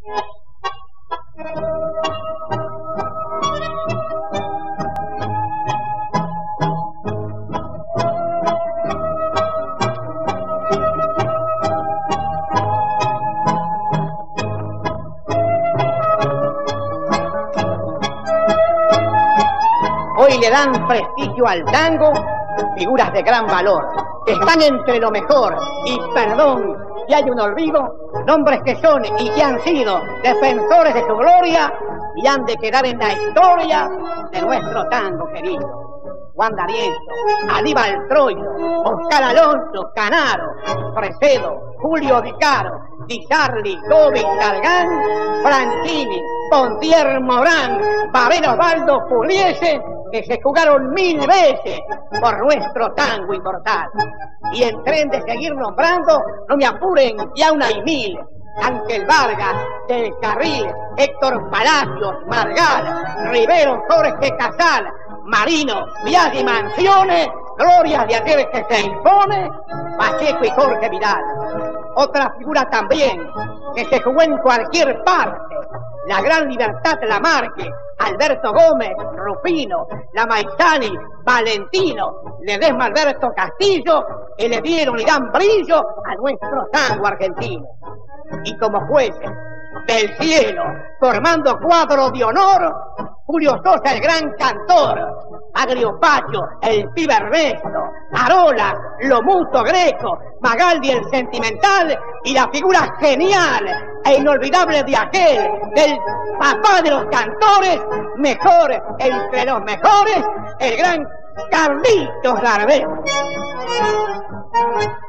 Hoy le dan prestigio al tango figuras de gran valor, que están entre lo mejor, y perdón si hay un olvido, nombres que son y que han sido defensores de su gloria y han de quedar en la historia de nuestro tango querido. Juan D'Arienzo, Aníbal Troilo, Oscar Alonso, Canaro, Fresedo, Julio Di Caro, Di Sarli, Gobi, Talgán, Franchini, Pontier Morán, Babel Osvaldo Pugliese, que se jugaron 1000 veces por nuestro tango inmortal. Y en tren de seguir nombrando, no me apuren, ya aún hay 1000. Ángel Vargas, Del Carril, Héctor Palacios, Margal, Rivero, Jorge Casal, Marino, Viaggi Mansiones, glorias de aquel que se impone, Pacheco y Jorge Vidal. Otra figura también, que se jugó en cualquier parte, la gran Libertad Lamarque, Alberto Gómez, Rufino, Lamaizani, Valentino, Ledesma Alberto Castillo, que le dieron y dan brillo a nuestro tango argentino. Y como jueces del cielo, formando cuadro de honor, Julio Sosa, el gran cantor, Agrio Pacho, el pibe Ernesto, Arola, Lomuto Greco, Magaldi, el sentimental, y la figura genial e inolvidable de aquel, del papá de los cantores, mejor entre los mejores, el gran Carlitos Gardel.